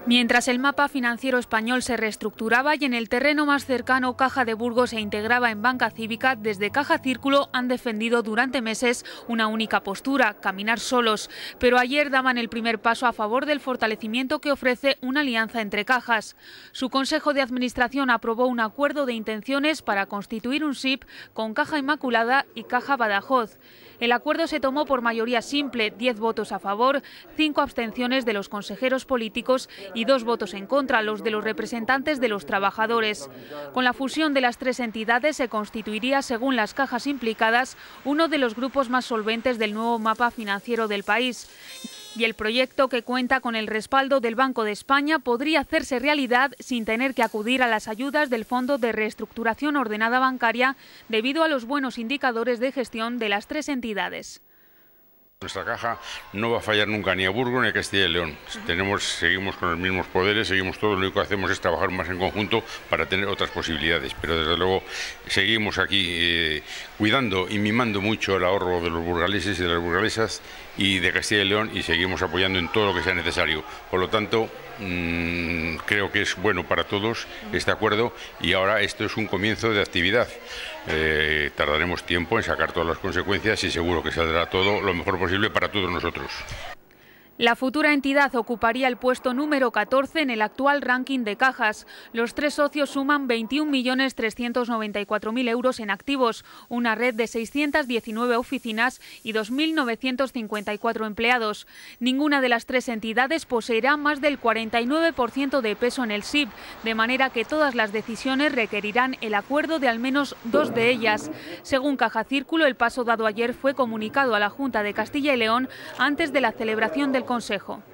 Mientras el mapa financiero español se reestructuraba y en el terreno más cercano Caja de Burgos se integraba en Banca Cívica, desde Caja Círculo han defendido durante meses una única postura, caminar solos. Pero ayer daban el primer paso a favor del fortalecimiento que ofrece una alianza entre cajas. Su Consejo de Administración aprobó un acuerdo de intenciones para constituir un SIP con Caja Inmaculada y Caja Badajoz. El acuerdo se tomó por mayoría simple, 10 votos a favor, 5 abstenciones de los consejeros políticos y 2 votos en contra, los de los representantes de los trabajadores. Con la fusión de las tres entidades se constituiría, según las cajas implicadas, uno de los grupos más solventes del nuevo mapa financiero del país. Y el proyecto, que cuenta con el respaldo del Banco de España, podría hacerse realidad sin tener que acudir a las ayudas del Fondo de Reestructuración Ordenada Bancaria debido a los buenos indicadores de gestión de las tres entidades. Nuestra caja no va a fallar nunca ni a Burgos ni a Castilla y León. Seguimos con los mismos poderes, seguimos todo, lo único que hacemos es trabajar más en conjunto para tener otras posibilidades. Pero desde luego seguimos aquí cuidando y mimando mucho el ahorro de los burgaleses y de las burgalesas y de Castilla y León, y seguimos apoyando en todo lo que sea necesario. Por lo tanto, creo que es bueno para todos este acuerdo, y ahora esto es un comienzo de actividad. Tardaremos tiempo en sacar todas las consecuencias y seguro que saldrá todo lo mejor posible para todos nosotros. La futura entidad ocuparía el puesto número 14 en el actual ranking de cajas. Los tres socios suman 21.394.000 euros en activos, una red de 619 oficinas y 2.954 empleados. Ninguna de las tres entidades poseerá más del 49% de peso en el SIP, de manera que todas las decisiones requerirán el acuerdo de al menos dos de ellas. Según Caja Círculo, el paso dado ayer fue comunicado a la Junta de Castilla y León antes de la celebración del Consejo.